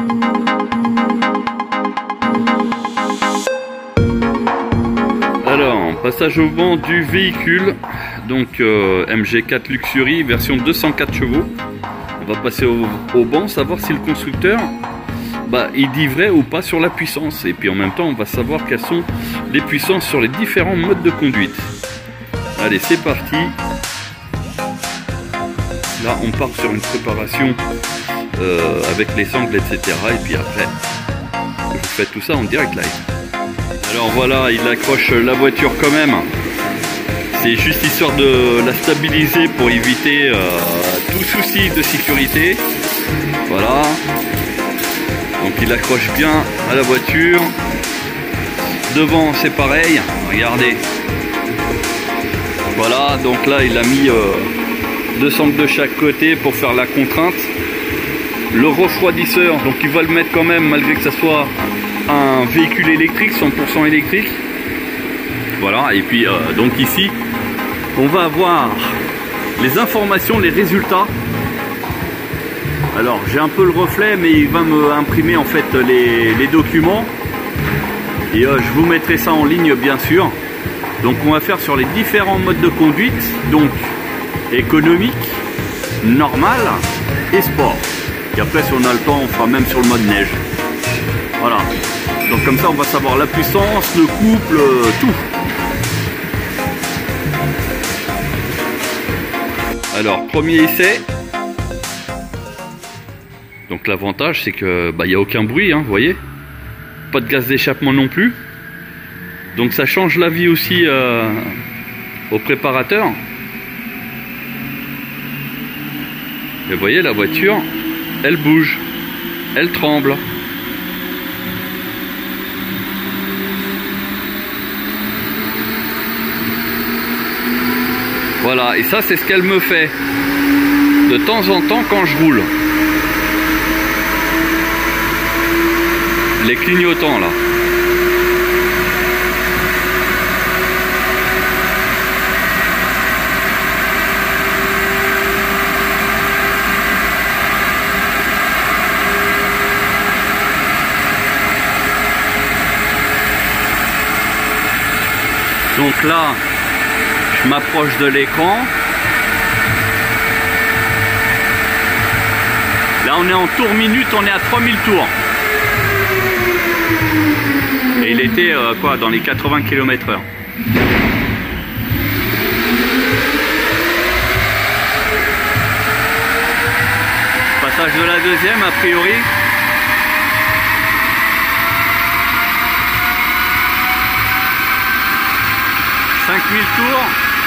Alors, passage au banc du véhicule, donc MG4 Luxury version 204 chevaux. On va passer au banc, savoir si le constructeur il dit vrai ou pas sur la puissance. Et puis en même temps, on va savoir quelles sont les puissances sur les différents modes de conduite. Allez, c'est parti. Là, on part sur une préparation avec les sangles, etc. Et puis après, je vous fais tout ça en direct live. Alors voilà, il accroche la voiture quand même. C'est juste histoire de la stabiliser pour éviter tout souci de sécurité. Voilà. Donc il accroche bien à la voiture. Devant c'est pareil, regardez. Voilà, donc là il a mis deux sangles de chaque côté pour faire la contrainte. Le refroidisseur, donc il va le mettre quand même malgré que ça soit un véhicule électrique, 100% électrique. Voilà, et puis donc ici on va avoir les informations, les résultats. Alors j'ai un peu le reflet, mais il va me imprimer en fait les documents et je vous mettrai ça en ligne bien sûr. Donc on va faire sur les différents modes de conduite, donc économique, normal et sport. Et après si on a le temps on fera même sur le mode neige. Voilà, donc comme ça on va savoir la puissance, le couple, tout. Alors premier essai. Donc l'avantage c'est que il n'y a aucun bruit, hein, vous voyez. Pas de gaz d'échappement non plus. Donc ça change la vie aussi au préparateur. Et vous voyez la voiture, elle bouge, elle tremble. Voilà, et ça c'est ce qu'elle me fait de temps en temps quand je roule. Les clignotants là. Donc là, je m'approche de l'écran. Là, on est en tour minute, on est à 3000 tours. Et il était quoi, dans les 80 km/h. Passage de la deuxième, a priori. « 5000 tours. »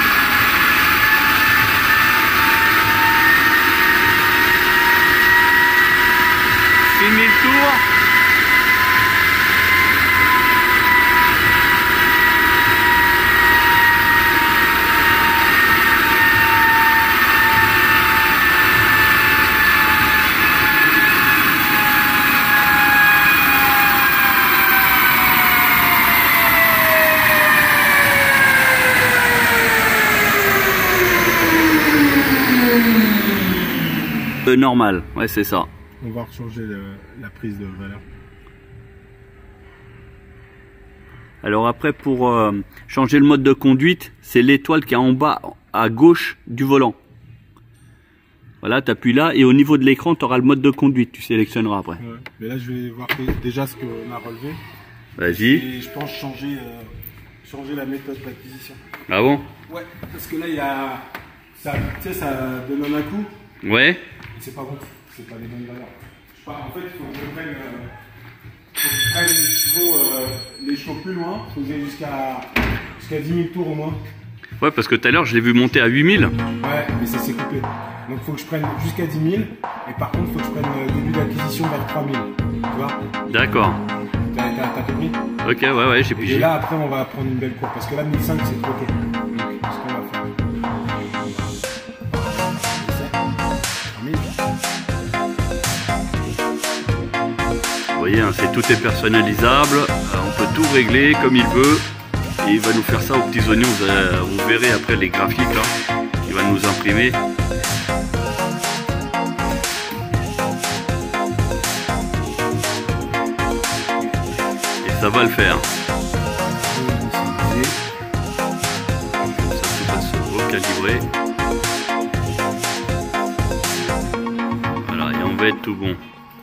6000 tours. Normal, ouais c'est ça. On va changer la prise de valeur. Alors après pour changer le mode de conduite, c'est l'étoile qui est en bas à gauche du volant. Voilà, tu appuies là et au niveau de l'écran tu auras le mode de conduite, tu sélectionneras après. Ouais, mais là je vais voir déjà ce qu'on a relevé. Vas-y. Et je pense changer la méthode d'acquisition. Ah bon? Ouais, parce que là il y a ça, tu sais, ça donne un coup. Ouais. C'est pas bon, c'est pas les bonnes valeurs. En fait, il faut que je prenne, les chevaux plus loin, il faut que j'aille jusqu'à 10 000 tours au moins. Ouais, parce que tout à l'heure, je l'ai vu monter à 8000. Ouais, mais ça s'est coupé. Donc il faut que je prenne jusqu'à 10 000. Et par contre, il faut que je prenne le début d'acquisition vers 3000. Tu vois? D'accord. T'as compris? Ok, ouais, j'ai pigé. Et là, après, on va prendre une belle courbe. Parce que là, 1005, c'est trop tôt. Donc, ce qu'on va faire. Vous voyez, hein, tout est personnalisable, on peut tout régler comme il veut et il va nous faire ça aux petits oignons. Vous verrez après les graphiques là, il va nous imprimer. Ça va le faire. Ça tout passe recalibré. Voilà, et on va être tout bon.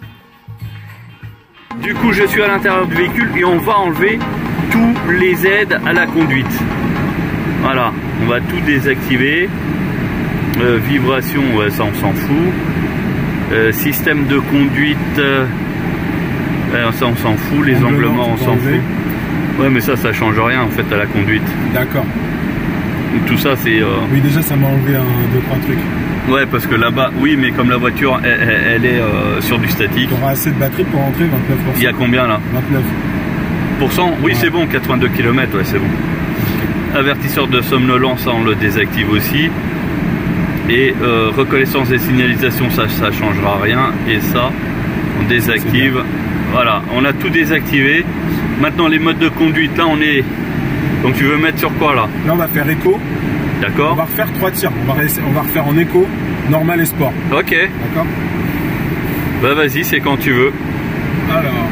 Du coup, je suis à l'intérieur du véhicule et on va enlever tous les aides à la conduite. Voilà, on va tout désactiver. Vibration, ouais, ça on s'en fout. Système de conduite, ça on s'en fout. Les englements, on s'en fout. Ouais, mais ça change rien en fait à la conduite. D'accord. Tout ça, c'est. Oui, déjà, ça m'a enlevé 2-3 trucs. Ouais, parce que là-bas, oui, mais comme la voiture, elle est sur du statique. Tu auras assez de batterie pour rentrer 29%. Il y a combien là? 29%. Oui, ouais. C'est bon, 82 km, ouais, c'est bon. Avertisseur de somnolence, ça on le désactive aussi. Et reconnaissance des signalisations, ça changera rien. Et ça, on désactive. Voilà, on a tout désactivé. Maintenant, les modes de conduite, là, on est. Donc, tu veux mettre sur quoi là? Là, on va faire éco. D'accord. On va refaire 3 tirs. On va refaire en éco, normal et sport. Ok. D'accord. Bah, vas-y, c'est quand tu veux. Alors.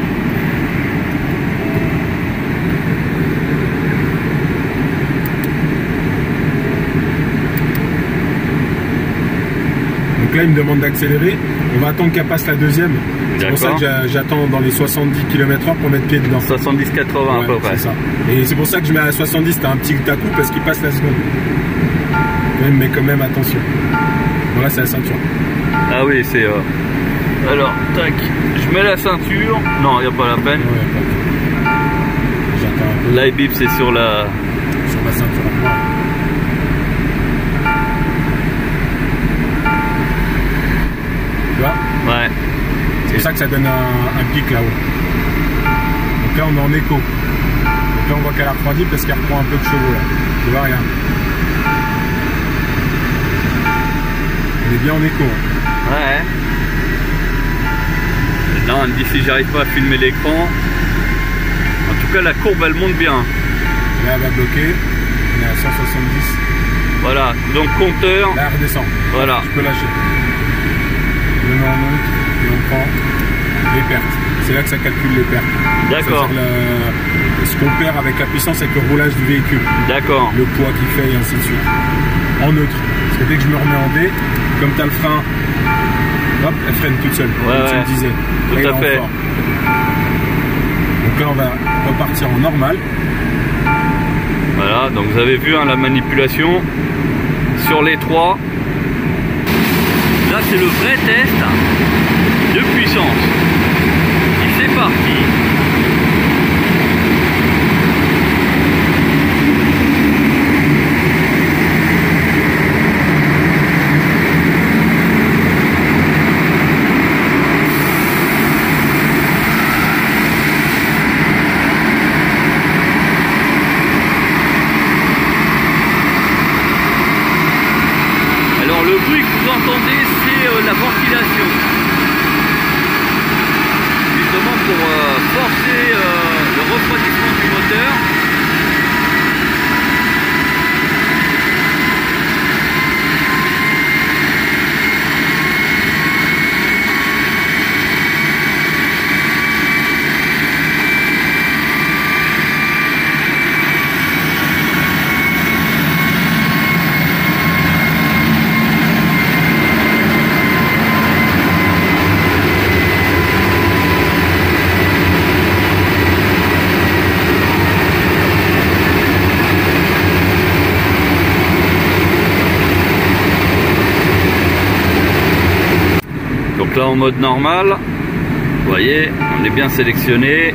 Donc là, il me demande d'accélérer. On va attendre qu'elle passe la deuxième. C'est pour ça que j'attends dans les 70 km/h pour mettre pied dedans. 70-80 à peu près. C'est ça. Et c'est pour ça que je mets à 70, t'as un petit à coup parce qu'il passe la seconde. Mais quand même, attention. Voilà, c'est la ceinture. Ah oui, c'est... Alors, tac, je mets la ceinture. Non, il n'y a pas la peine. Ouais, j'attends un peu. Là, bip, c'est sur la ceinture à moi. Tu vois? Ouais. C'est pour ça que ça donne un pic là-haut. Donc là, on est en écho. Donc là, on voit qu'elle a refroidi parce qu'elle reprend un peu de chevaux là. Tu vois, rien. On est bien en écho. Ouais. Non, elle me dit si j'arrive pas à filmer l'écran. En tout cas, la courbe, elle monte bien. Là, elle va bloquer. On est à 170. Voilà, donc compteur. Là, elle redescend. Voilà. Je peux lâcher. Je le mets en monte et on prend les pertes. C'est là que ça calcule les pertes. D'accord. Ce qu'on perd avec la puissance avec le roulage du véhicule. D'accord. Le poids qu'il fait et ainsi de suite. En neutre. Parce que dès que je me remets en D, comme tu as le frein, hop, elle freine toute seule. Ouais, comme tu me disais. Tout à fait. Donc là, on va repartir en normal. Voilà, donc vous avez vu hein, la manipulation sur les trois. Là, c'est le vrai test de puissance. Et c'est parti. Alors le bruit que vous entendez, c'est la ventilation. Justement pour forcer le refroidissement du moteur. Donc là en mode normal, vous voyez, on est bien sélectionné.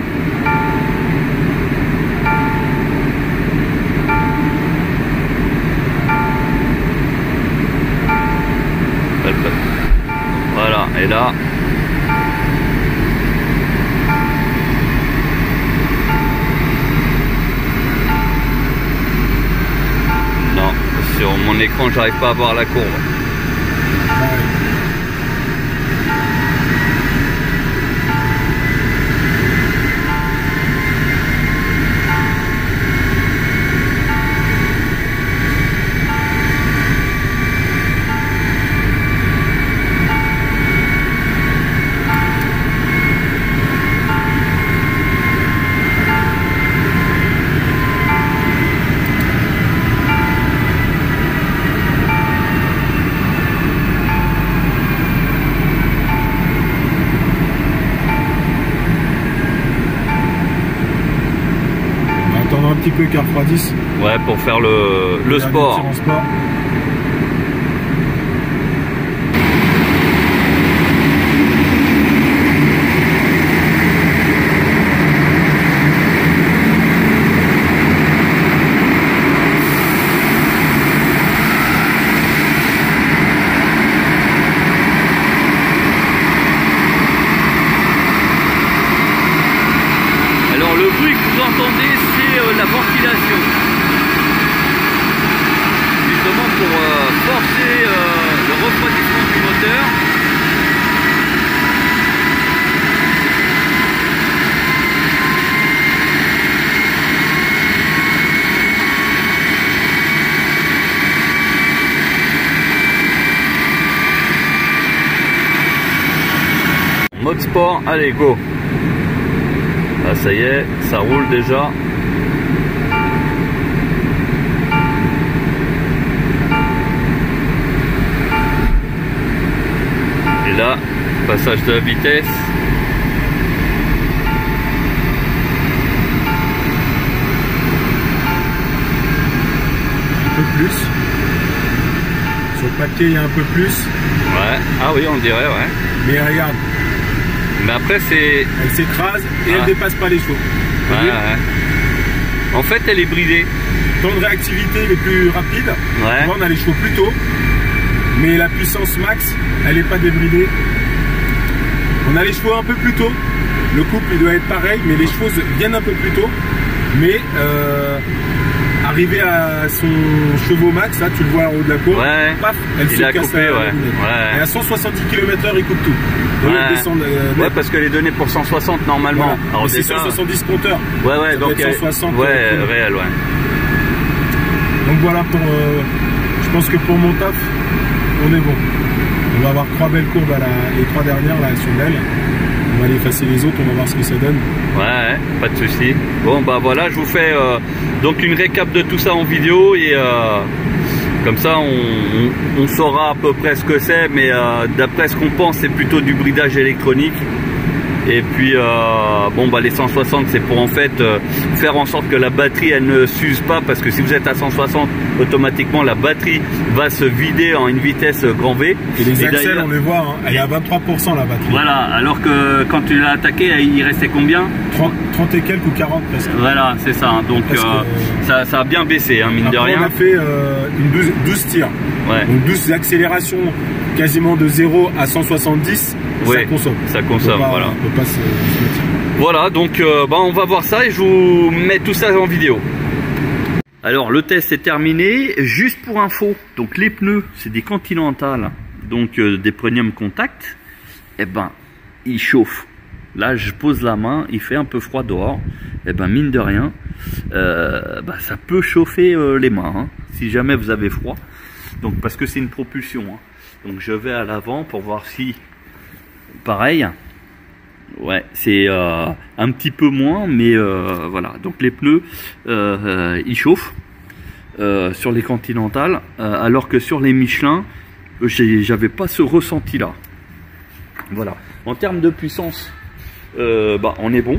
Voilà, et là, non, sur mon écran j'arrive pas à voir la courbe. petit peu qui refroidissent. Ouais, pour faire le sport. Le bruit que vous entendez, c'est la ventilation. Justement pour forcer le refroidissement du moteur. Mode sport, allez go. Ah, ça y est, ça roule déjà. Et là, passage de la vitesse. Un peu plus. Sur le papier, il y a un peu plus. Ouais, ah oui, on dirait, ouais. Mais regarde. Mais après, c'est... Elle s'écrase et elle dépasse pas les chevaux. Ouais, ouais. En fait, elle est bridée. Temps de réactivité les plus rapides. Ouais. On a les chevaux plus tôt. Mais la puissance max, elle n'est pas débridée. On a les chevaux un peu plus tôt. Le couple, il doit être pareil, mais les chevaux viennent un peu plus tôt. Mais arrivé à son chevaux max, là, tu le vois en haut de la courbe, ouais. Paf, elle se casse coupé, ouais. Et à 170 km/h, il coupe tout. Ouais, parce qu'elle est donnée pour 160 normalement. Voilà. C'est 170 compteurs. Ouais, ouais, donc 160. Ouais, réel, ouais. Donc voilà, je pense que pour mon taf, on est bon. On va avoir 3 belles courbes, les 3 dernières, là, elles sont belles. On va aller effacer les autres, on va voir ce que ça donne. Ouais, pas de souci. Bon, bah voilà, je vous fais donc une récap de tout ça en vidéo et comme ça on saura à peu près ce que c'est, mais d'après ce qu'on pense, c'est plutôt du bridage électronique. Et puis bon bah les 160 c'est pour en fait faire en sorte que la batterie elle ne s'use pas, parce que si vous êtes à 160 automatiquement la batterie va se vider en une vitesse grand V. Et les axles on les voit, hein, elle est à 23% la batterie. Voilà, alors que quand tu l'as attaqué il restait combien? 30 et quelques ou 40 presque. Voilà, c'est ça, donc ça a bien baissé, hein, mine de rien. On a fait une 12 tirs, ouais. Donc 12 accélérations quasiment de 0 à 170. Oui, ça consomme. Ça consomme, voilà. On peut pas se voilà, donc bah, on va voir ça et je vous mets tout ça en vidéo. Alors le test est terminé. Juste pour info, donc les pneus c'est des Continental, donc des Premium Contact. Et ben ils chauffent. Là je pose la main, il fait un peu froid dehors. Et ben mine de rien, bah, ça peut chauffer les mains, hein, si jamais vous avez froid. Donc parce que c'est une propulsion, hein. Donc je vais à l'avant pour voir si pareil. Ouais, c'est un petit peu moins, mais voilà. Donc les pneus, ils chauffent sur les Continental, alors que sur les Michelin, j'avais pas ce ressenti-là. Voilà. En termes de puissance, bah, on est bon.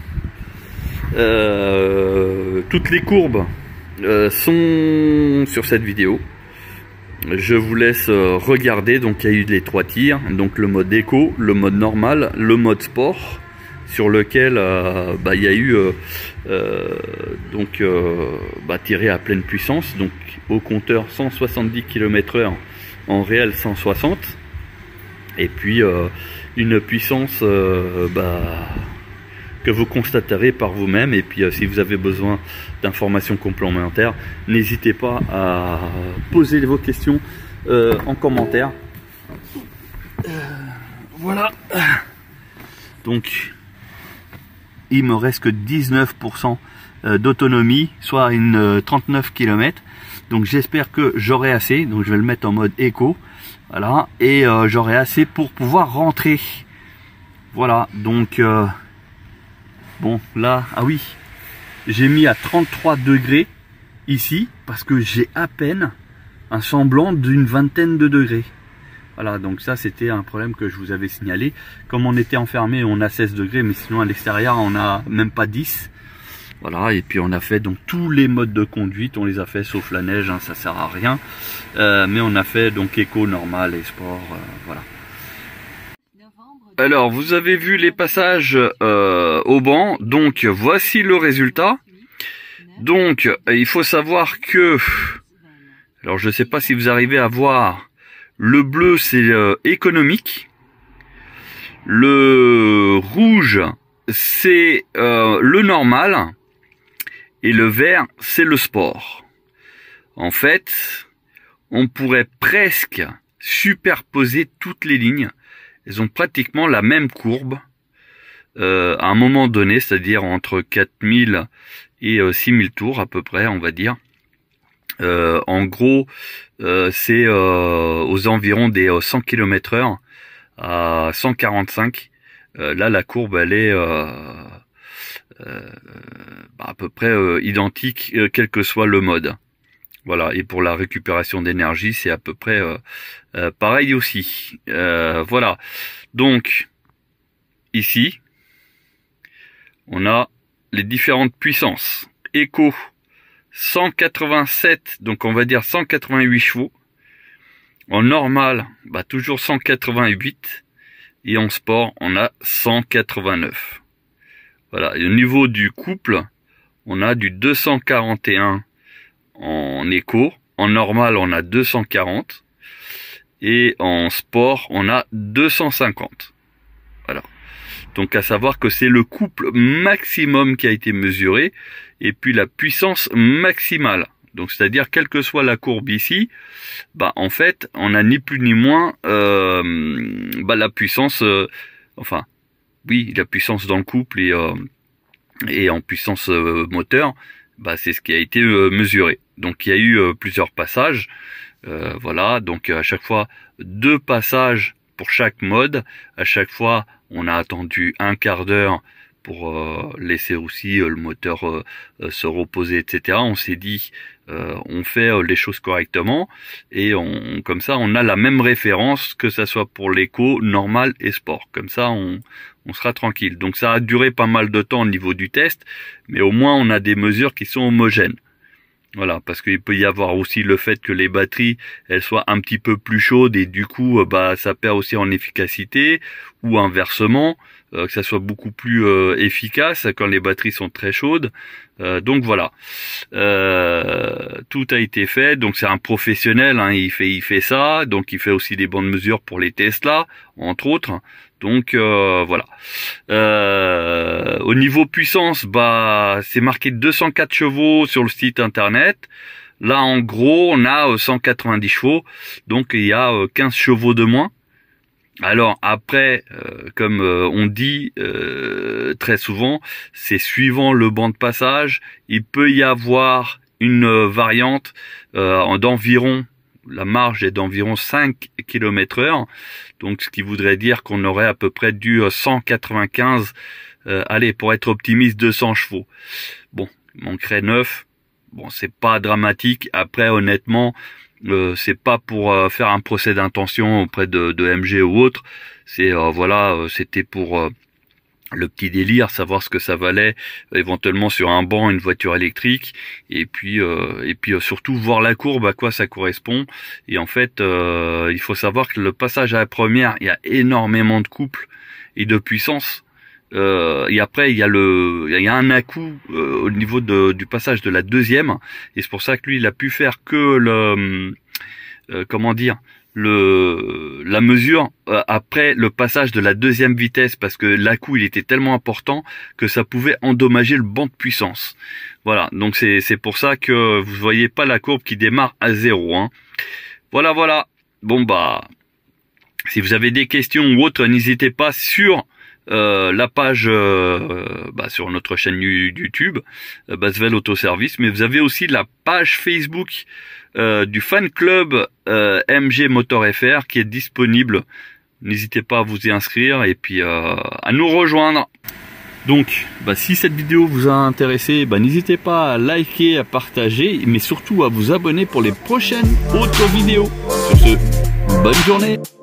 Toutes les courbes sont sur cette vidéo. Je vous laisse regarder. Donc il y a eu les 3 tirs, donc le mode éco, le mode normal, le mode sport, sur lequel bah, il y a eu bah, tiré à pleine puissance, donc au compteur 170 km/h, en réel 160, et puis une puissance bah, que vous constaterez par vous-même. Et puis si vous avez besoin d'informations complémentaires, n'hésitez pas à poser vos questions en commentaire. Voilà. Donc il me reste que 19% d'autonomie, soit une 39 km. Donc j'espère que j'aurai assez. Donc je vais le mettre en mode éco. Voilà. Et j'aurai assez pour pouvoir rentrer. Voilà. Donc bon, là, ah oui, j'ai mis à 33 degrés ici, parce que j'ai à peine un semblant d'une vingtaine de degrés. Voilà, donc ça c'était un problème que je vous avais signalé. Comme on était enfermé, on a 16 degrés, mais sinon à l'extérieur on a même pas 10. Voilà, et puis on a fait donc tous les modes de conduite, on les a fait sauf la neige, hein, ça sert à rien. Mais on a fait donc éco, normal et sport, voilà. Alors vous avez vu les passages au banc, donc voici le résultat. Donc il faut savoir que, alors je ne sais pas si vous arrivez à voir, le bleu c'est économique, le rouge c'est le normal et le vert c'est le sport. En fait, on pourrait presque superposer toutes les lignes. Elles ont pratiquement la même courbe à un moment donné, c'est-à-dire entre 4000 et 6000 tours à peu près, on va dire. En gros, c'est aux environs des 100 km/h à 145. Là, la courbe, elle est à peu près identique, quel que soit le mode. Voilà, et pour la récupération d'énergie, c'est à peu près pareil aussi. Voilà, donc ici, on a les différentes puissances. Éco, 187, donc on va dire 188 chevaux. En normal, toujours 188. Et en sport, on a 189. Voilà, et au niveau du couple, on a du 241 en éco, en normal on a 240 et en sport on a 250. Voilà. Donc à savoir que c'est le couple maximum qui a été mesuré et puis la puissance maximale. Donc c'est-à-dire quelle que soit la courbe ici, en fait on a ni plus ni moins la puissance, la puissance dans le couple et en puissance moteur. C'est ce qui a été mesuré. Donc il y a eu plusieurs passages, voilà, donc à chaque fois 2 passages pour chaque mode. À chaque fois on a attendu un quart d'heure pour laisser aussi le moteur se reposer, etc. On s'est dit on fait les choses correctement et comme ça on a la même référence, que ça soit pour l'éco, normal et sport. Comme ça on sera tranquille. Donc ça a duré pas mal de temps au niveau du test, mais au moins on a des mesures qui sont homogènes. Voilà, parce qu'il peut y avoir aussi le fait que les batteries elles soient un petit peu plus chaudes et du coup ça perd aussi en efficacité, ou inversement que ça soit beaucoup plus efficace quand les batteries sont très chaudes. Donc voilà, tout a été fait. Donc c'est un professionnel, hein, il fait ça, donc il fait aussi des bonnes mesures pour les Tesla entre autres. Donc voilà. Au niveau puissance, c'est marqué 204 chevaux sur le site internet. Là en gros on a 190 chevaux, donc il y a 15 chevaux de moins. Alors après, comme on dit très souvent, c'est suivant le banc de passage. Il peut y avoir une variante d'environ, la marge est d'environ 5 km/h, donc ce qui voudrait dire qu'on aurait à peu près du 195, allez, pour être optimiste, 200 chevaux. Bon, il manquerait 9, bon c'est pas dramatique. Après honnêtement, c'est pas pour faire un procès d'intention auprès de MG ou autre, c'est c'était pour le petit délire, savoir ce que ça valait éventuellement sur un banc, une voiture électrique, et puis surtout voir la courbe, à quoi ça correspond. Et en fait il faut savoir que le passage à la première, il y a énormément de couple et de puissance. Et après il y a un à-coup au niveau du passage de la deuxième, et c'est pour ça que lui il a pu faire que la mesure après le passage de la deuxième vitesse, parce que l'à-coup il était tellement important que ça pouvait endommager le banc de puissance. Voilà, donc c'est pour ça que vous voyez pas la courbe qui démarre à 0, hein. Voilà. Bon si vous avez des questions ou autres, n'hésitez pas sur la page sur notre chaîne YouTube Basvel Autoservice, mais vous avez aussi la page Facebook du fan club MG Motor FR qui est disponible. N'hésitez pas à vous y inscrire et puis à nous rejoindre. Donc si cette vidéo vous a intéressé, n'hésitez pas à liker, à partager, mais surtout à vous abonner pour les prochaines autres vidéos. Sur ce, bonne journée.